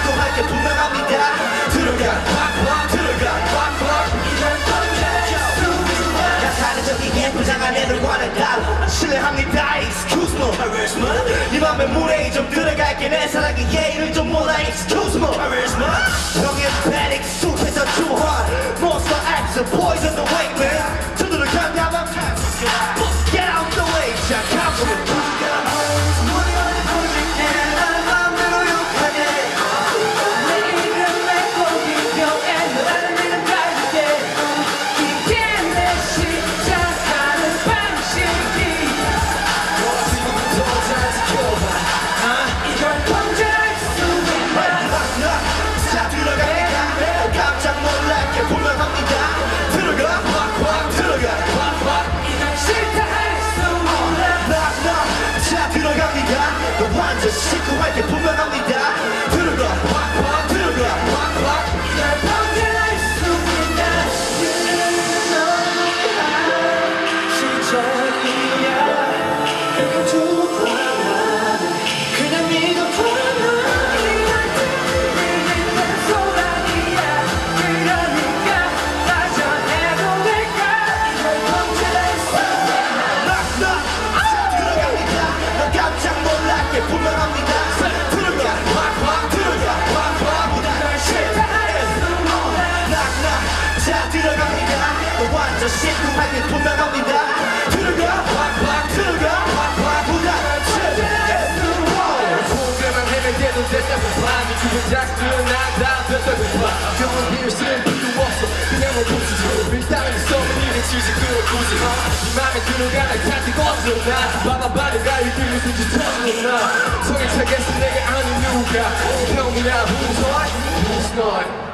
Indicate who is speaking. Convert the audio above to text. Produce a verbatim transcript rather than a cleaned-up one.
Speaker 1: 시도할 게 분명합니다. 들어가 들어가 야사적인 예쁘장한 애들과는 달라 실례합니다. Excuse me 네 맘에 물에 좀 들어갈게. 내 사랑의 예의를 좀 몰라. Excuse me 형의 패닉 숲에서 주원 몬스타엑스 poison the way man. 저들을 간다면 get out the way. 자 가보면 완전 시크할 게 분명합니다. 들어가 확확 들어가 확확 날 번져날 수 있나. 시작이야 그냥 두고 그냥 믿어봐라. 날 들리는 소란이야. 그러니까 빠져내도 될까. 날 번져날 수 있나. 나 들어갑니다. 너 깜짝 놀랄게 분명합니다. 들어가 확확 들어가 확확 날 실패했어. 낙낙 자 들어갑니다. 너 완전 시크하게 분명합니다. 들어가 확확 들어가 확확 날 실패했어.
Speaker 2: 고개만 헤매대도 됐다고 봐. 네 주변 작들은 나다 됐다고 봐. 경험 비밀스는 필요 없어. 그냥 뭐 굳이 일단은 있어. 니네 치지 그걸 굳이 네 맘에 들어가는 카드가 없어. 나 바바바리가 일들이 숨지 터지는 나 성에 차겠어. 내가 아는 누가 형이나 무서워. Who's not